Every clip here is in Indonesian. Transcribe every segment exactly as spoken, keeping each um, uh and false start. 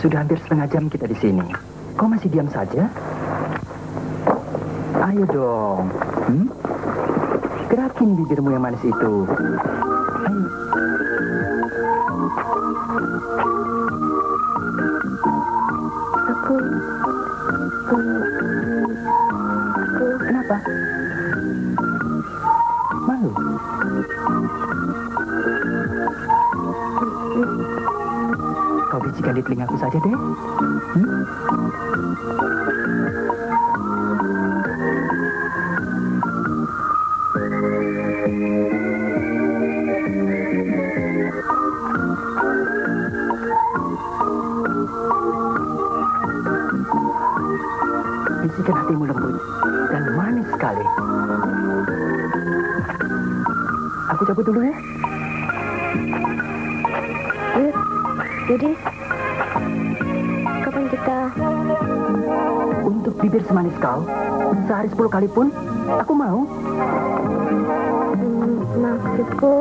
Sudah hampir setengah jam kita di sini. Kau masih diam saja? Ayo dong. Hmm? Gerakin bibirmu yang manis itu. Ayo. Aku... Aku... Aku... Kenapa? Malu? Kau bisikan di telingaku saja deh. Hmm? Bisikan hatimu lembut dan manis sekali. Aku cabut dulu ya. Yud, Yudis, kapan kita... Untuk bibir semanis kau, sehari sepuluh kali pun, aku mau. Hmm, maksudku,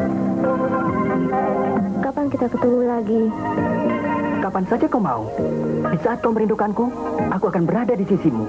kapan kita ketemu lagi? Kapan saja kau mau. Di saat kau merindukanku, aku akan berada di sisimu.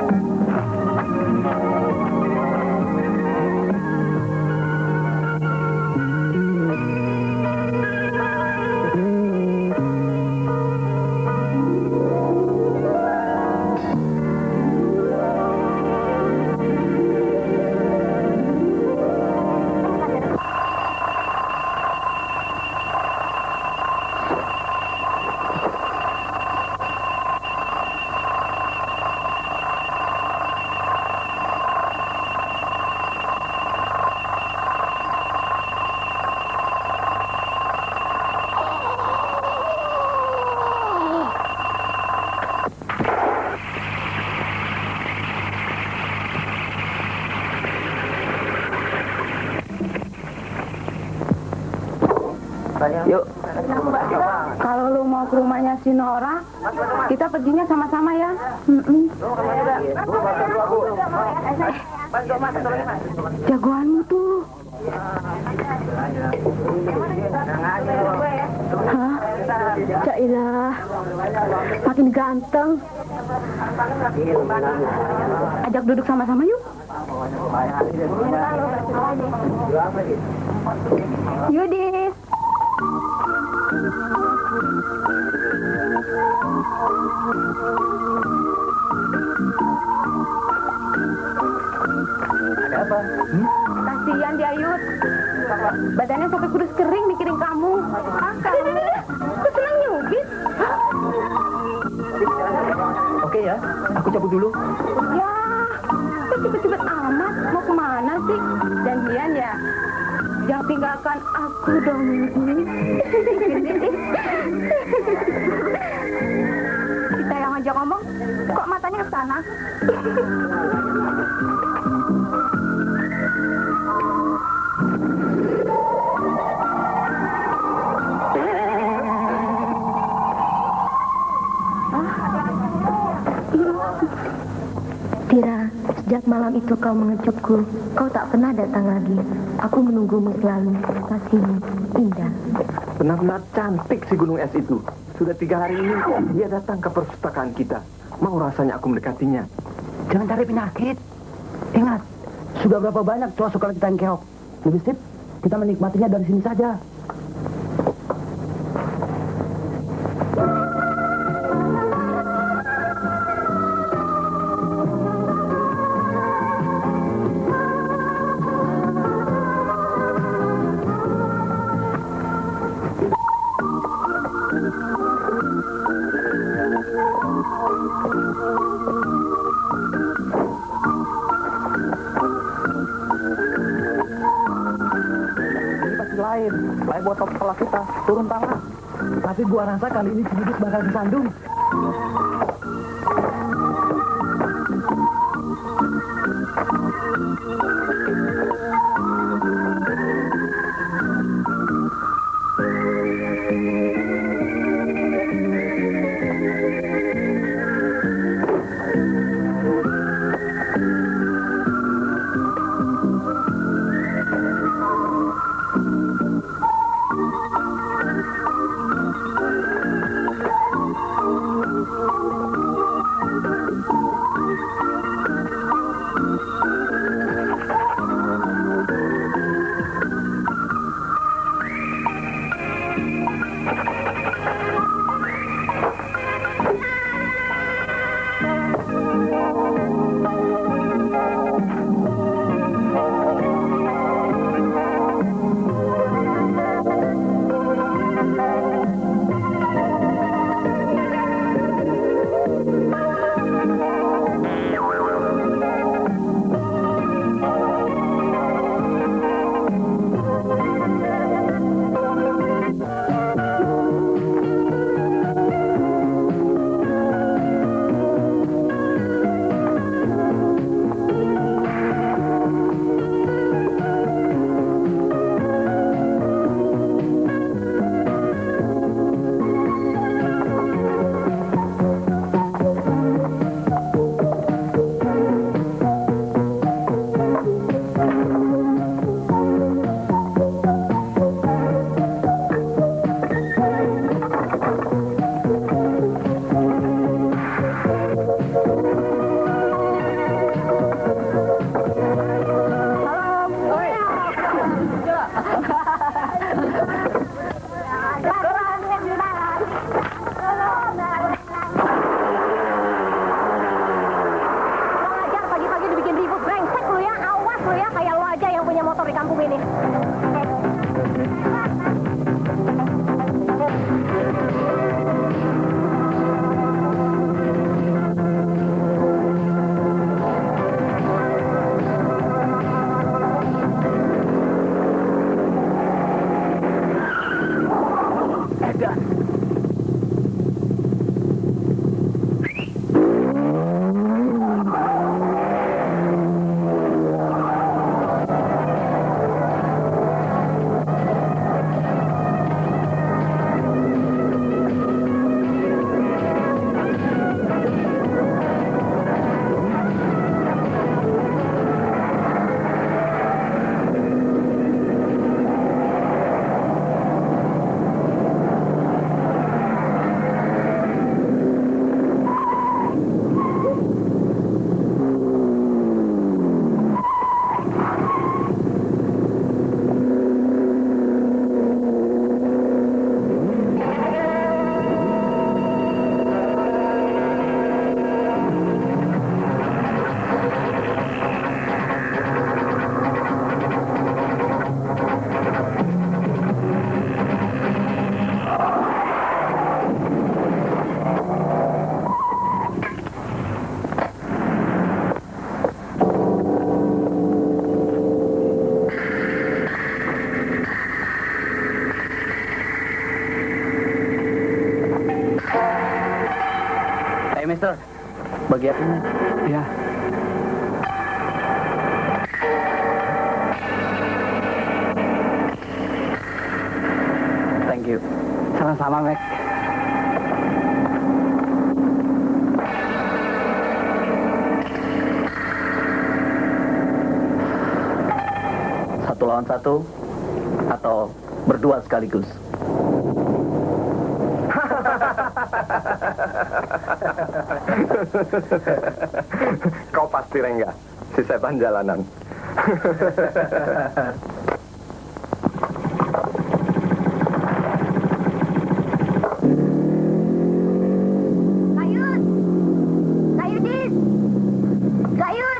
Yuk. Kalau lu mau ke rumahnya si Nora, kita perginya sama-sama ya. Mm-mm. Jagoanmu tuh. Hah? Cailah, makin ganteng. Ajak duduk sama-sama yuk. Yudis. Ada apa? Hmm? Kasihan dia, Yud. Badannya sampai kurus kering mikirin kamu. Ah, kamu. Aku senang nyubit. Oke ya, aku cabut dulu. Ya, kok cepet-cepet amat. Mau kemana sih? Janjian ya? Jangan tinggalkan aku dong. Kita yang ngajak ngomong, kok matanya ke sana? Tira, sejak malam itu kau mengejutku. Kau tak pernah datang lagi. Aku menunggumu selalu. Kasihmu indah. Benar-benar cantik si gunung es itu. Sudah tiga hari ini dia datang ke perpustakaan kita. Mau rasanya aku mendekatinya. Jangan cari penyakit. Ingat, sudah berapa banyak cowok suka kita yang keok. Lebih sip, kita menikmatinya dari sini saja. Lain, lain buat top kepala kita. Turun tangan. Tapi gua rasa kali ini Cibidus bakal disandung. di kampung ini. Mister, bagi apinya. Ya. Thank you. Sama-sama, Mac. Satu lawan satu atau berdua sekaligus? Kau pasti Rengga, si setan jalanan. Kayut! Kayudis! Kayut!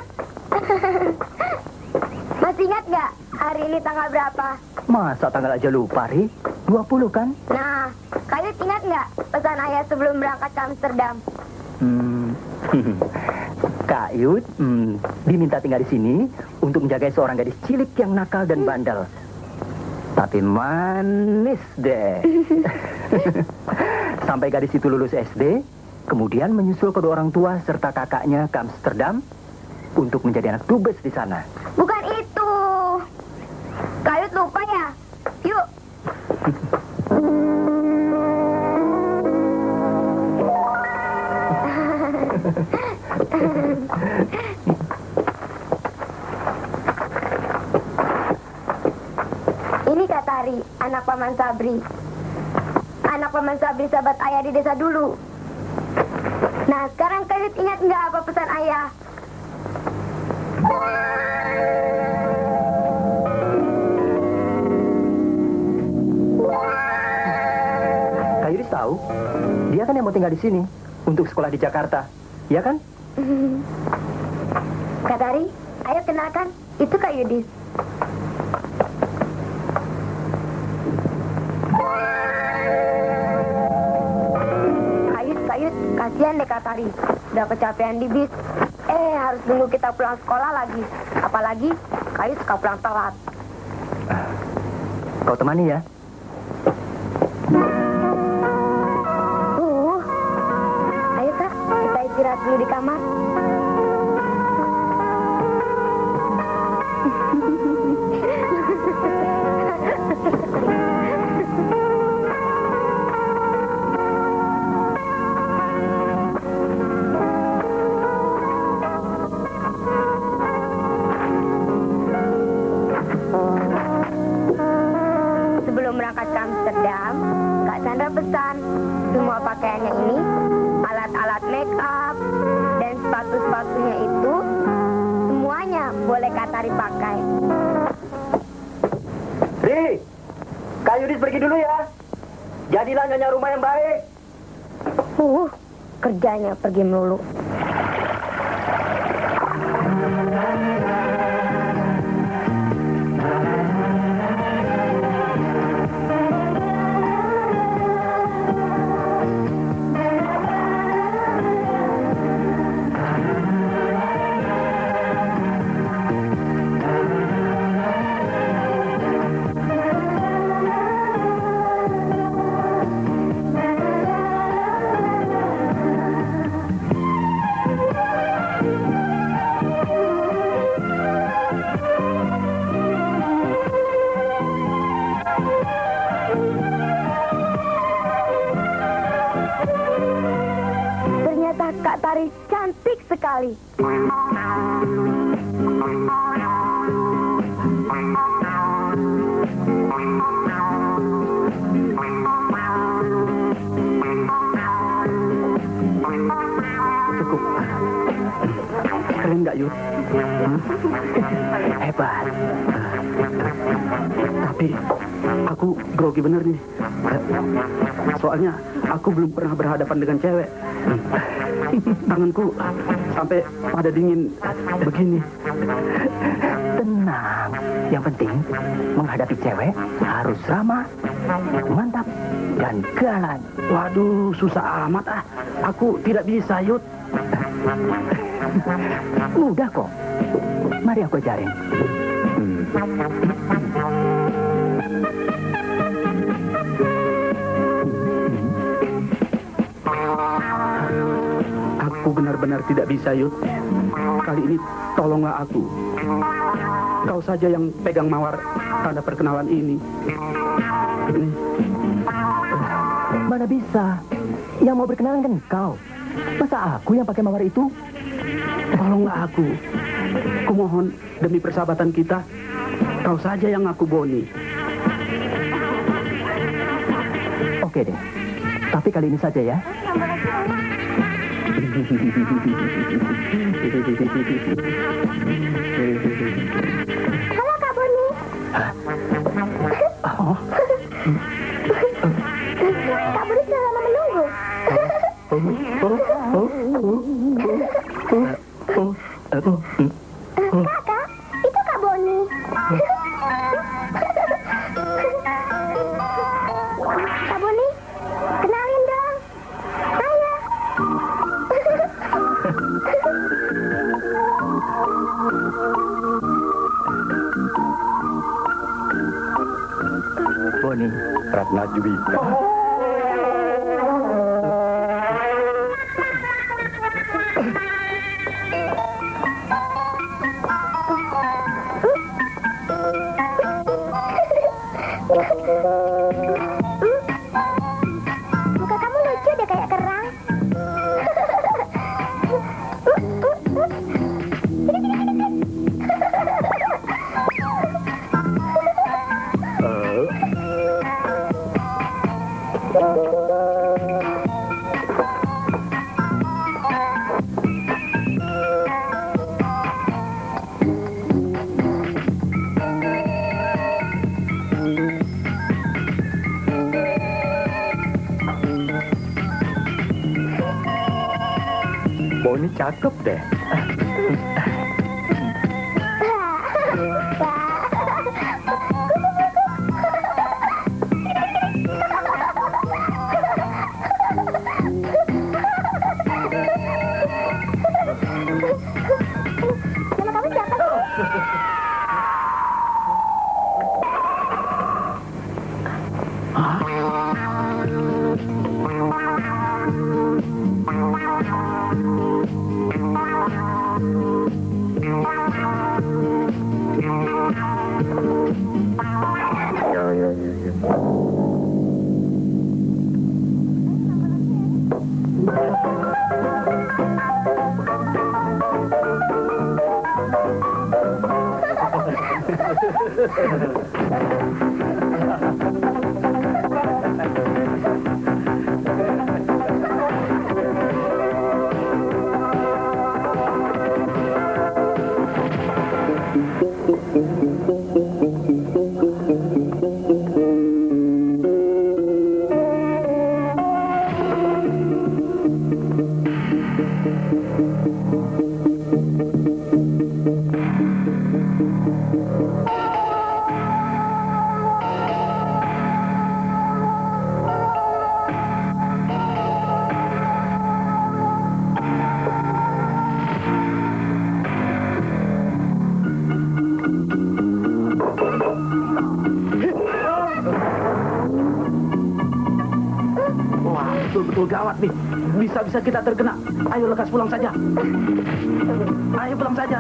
Masih ingat nggak hari ini tanggal berapa? Masa tanggal aja lupa, Ri? dua puluh kan? Nah, Kayut ingat nggak pesan ayah sebelum berangkat ke Amsterdam? Hmm. Kak Yud, hmm, diminta tinggal di sini untuk menjaga seorang gadis cilik yang nakal dan bandel. Tapi manis deh. Sampai gadis itu lulus S D, kemudian menyusul kedua orang tua serta kakaknya ke Amsterdam untuk menjadi anak dubes di sana. Bukan itu. Kayut lupa ya? Yuk. Ini Kak Tari, anak Paman Sabri. Anak Paman Sabri sahabat ayah di desa dulu. Nah, sekarang Kayut ingat nggak apa pesan ayah? Kak Yudis tahu, dia kan yang mau tinggal di sini untuk sekolah di Jakarta, ya kan? Kak Tari, ayo kenalkan, itu Kak Yudis. Kayut, Kayut, kasihan deh Kak Tari, udah kecapean di bis. Eh, harus nunggu kita pulang sekolah lagi. Apalagi, Kayut suka pulang telat. Kau temani ya. Uh, ayo Kak, kita istirahat dulu di kamar. Sebelum berangkat ke Amsterdam, Kak Sandra pesan semua pakaiannya ini, alat-alat make up, dan sepatu-sepatunya itu, semuanya boleh Kak Tari pakai. Ri, Kak Yudis pergi dulu ya. Jadilah nyonya rumah yang baik. Uh, kerjanya pergi melulu. sekali. Cukup. Keren nggak, Yud? Hmm? Hebat. Tapi aku grogi bener nih. Soalnya aku belum pernah berhadapan dengan cewek. Tanganku sampai pada dingin begini. Tenang. Yang penting menghadapi cewek harus ramah, mantap, dan galak. Waduh, susah amat ah. Aku tidak bisa, Yud. Mudah kok. Mari aku ajarin. Aku benar-benar tidak bisa, Yud. Kali ini tolonglah aku. Kau saja yang pegang mawar tanda perkenalan ini. Ini. Mana bisa? Yang mau berkenalan kan kau. Masa aku yang pakai mawar itu? Tolonglah aku. Kumohon demi persahabatan kita, kau saja yang aku Boni. Oke deh. Tapi kali ini saja ya. Halo Kak Boni. Oh. Kak Boni sudah lama menunggu. Oh, oh, oh, oh, oh, oh, oh. Kakak, itu Kak Boni. Kak Boni, kenalin dong. Saya. Boni. Ratna Juwita. Muka kamu lucu deh kayak kerang. Boni cakep deh. Nama kamu siapa sih? Betul-betul gawat nih. Bisa-bisa kita terkena. Ayo lekas pulang saja. Ayo pulang saja.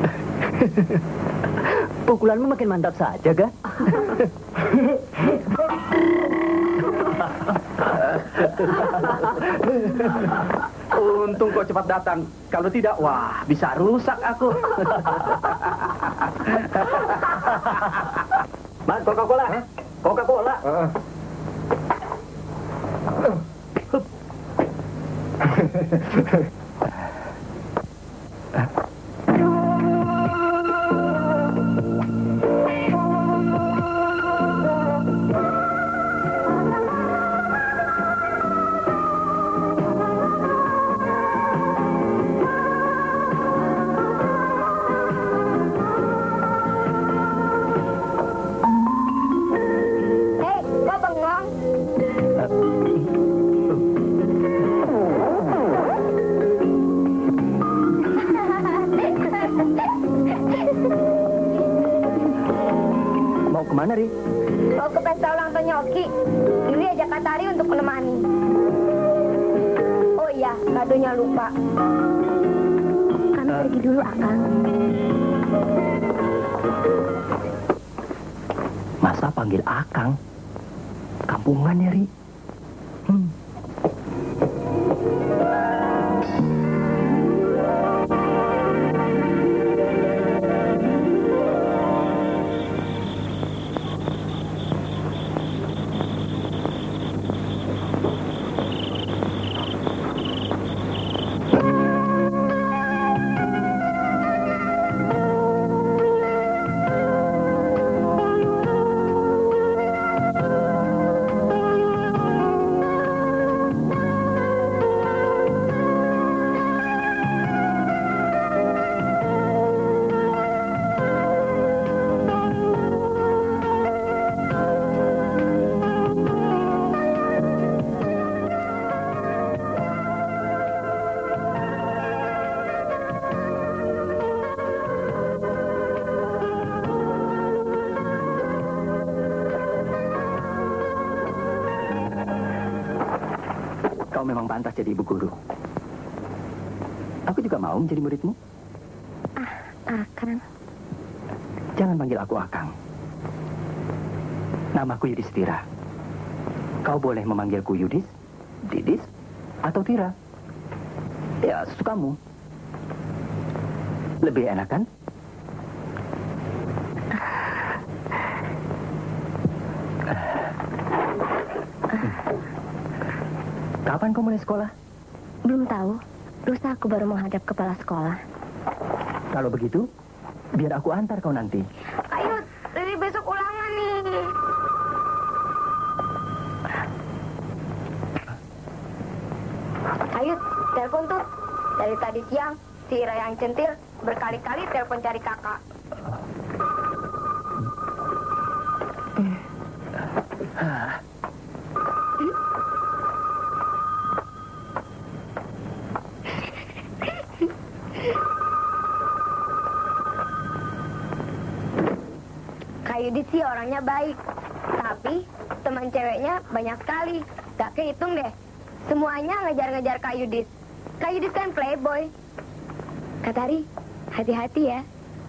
Pukulanmu makin mantap saja, kan? Untung kau cepat datang. Kalau tidak, wah, bisa rusak aku. Man, Coca-Cola. Coca-Cola. Hei, kok bengong? Mau kemana, Ri? Mau ke pesta ulang tahunnya Oki. Yuli ajak Katari untuk menemani. Oh iya, kadonya lupa. Kami pergi dulu, Akang. Masa panggil Akang? Kampungan ya, Ri? Hmm. Kau memang pantas jadi ibu guru. Aku juga mau menjadi muridmu. Akang. Jangan panggil aku Akang. Namaku Yudhistira. Kau boleh memanggilku Yudis, Didis, atau Tira. Ya, sesukamu. Lebih enak kan? Kapan kau mulai sekolah? Belum tahu. Lusa aku baru menghadap kepala sekolah. Kalau begitu, biar aku antar kau nanti. Ayo, dari besok ulangan nih. Ayo, telepon tuh. Dari tadi siang, si Ira yang centil berkali-kali telepon cari kakak. Kak Yudis sih orangnya baik, tapi teman ceweknya banyak sekali. Gak kehitung deh. Semuanya ngejar-ngejar Kak Yudis. Kak Yudis kan playboy. Kak Tari, hati-hati ya.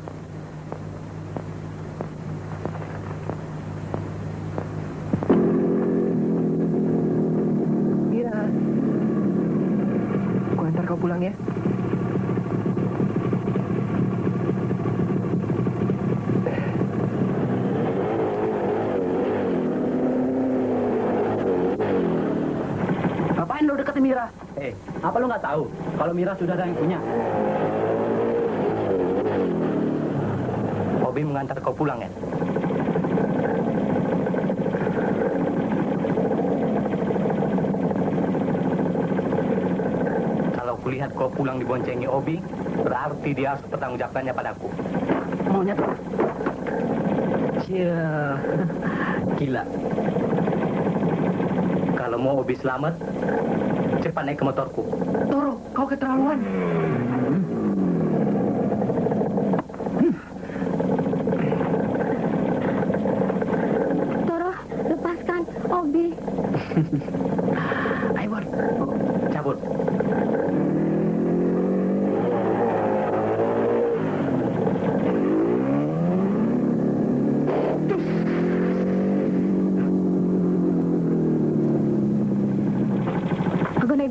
Iya. Aku antar kau pulang ya. Ngapain lu deketin Mira? Eh, apa lu nggak tahu kalau Mira sudah ada yang punya? Bobby mengantar kau pulang ya. Kalau kulihat kau pulang diboncengi Obi, berarti dia harus pertanggungjawabkannya padaku. Maunya tuh. Cia, gila. Kalau mau Obi selamat, cepat naik ke motorku. Toro, kau keterlaluan. Toro, lepaskan Obi. Ayo, Bor. Cabut.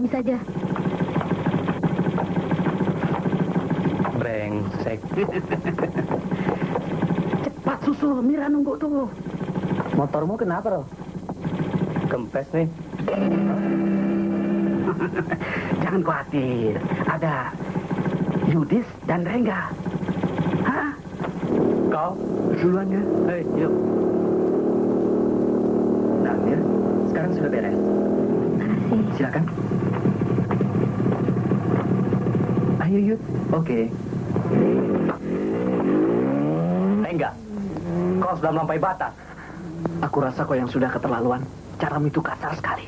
ini saja. Brengsek. Cepat susul, Mira nunggu tuh. Motormu kenapa, Roh? Kempes nih. Jangan khawatir, ada Yudis dan Rengga. Hah? Kau? Duluan ya. Hei, yuk. Nah, Mir, sekarang sudah beres. Silakan. Ayo, Yud. Oke. Enggak. Kau sudah melampaui batas. Aku rasa kau yang sudah keterlaluan. Caramu itu kasar sekali.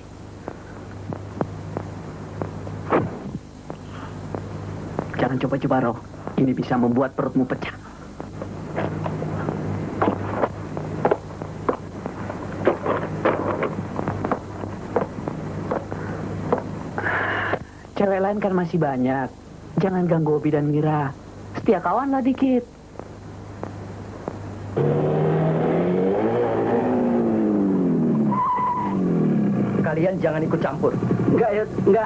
Jangan coba-coba, Roh. Ini bisa membuat perutmu pecah. Cewek lain kan masih banyak. Jangan ganggu Obi dan Mira. Setia kawan lah dikit. Kalian jangan ikut campur. Enggak, ya, enggak.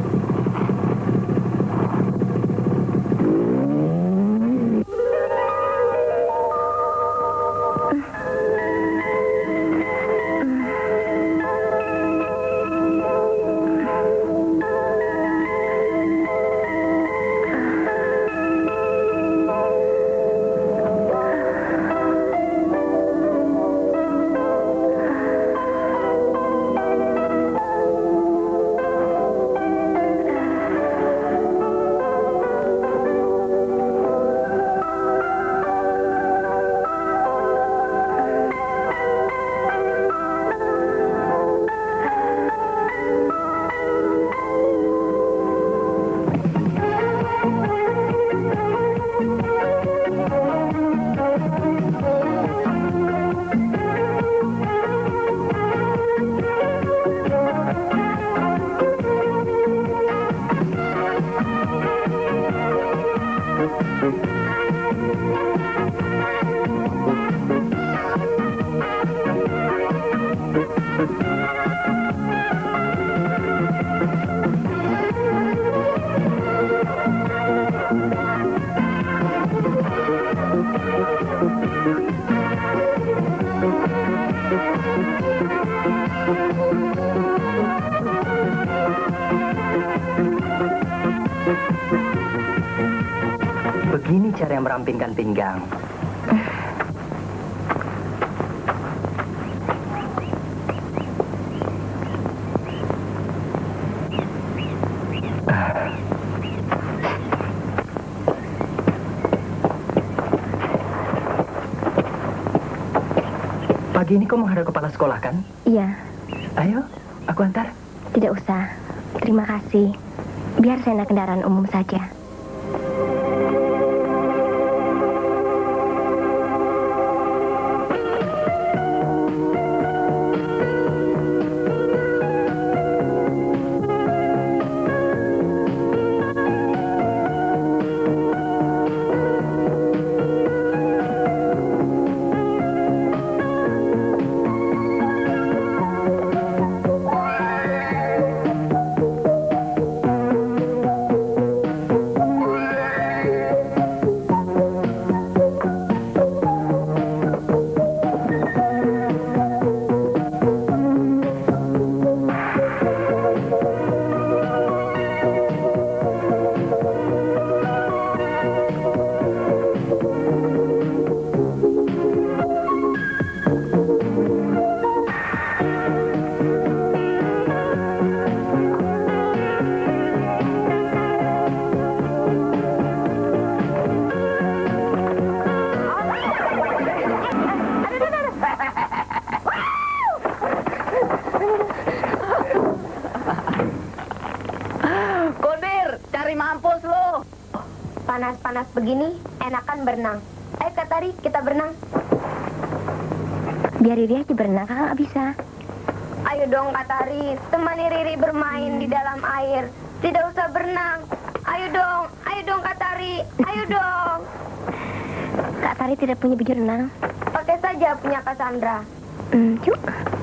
Begini cara yang merampingkan pinggang. Pagi ini kau menghadap kepala sekolah kan? Iya. Ayo, aku antar. Tidak usah. Terima kasih. Biar saya naik kendaraan umum saja. Panas-panas begini, enakan berenang. Ayo Kak Tari, kita berenang. Biar Riri aja berenang, kakak nggak bisa. Ayo dong Kak Tari, temani Riri bermain di dalam air. Tidak usah berenang. Ayo dong, ayo dong Kak Tari, ayo dong. Kak Tari tidak punya baju renang. Pakai saja punya Kak Sandra. Hmm, yuk.